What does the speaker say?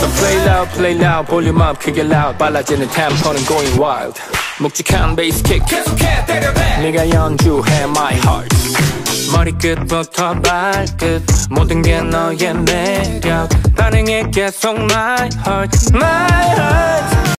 So play loud, 볼륨 up, 크게 loud. 빨라지는 템포는 going wild. 묵직한 베이스 킥 계속해 때려내. 네가 연주해 my heart. 머리끝부터 발끝 모든 게 너의 매력. 반응해 계속 my heart, my heart.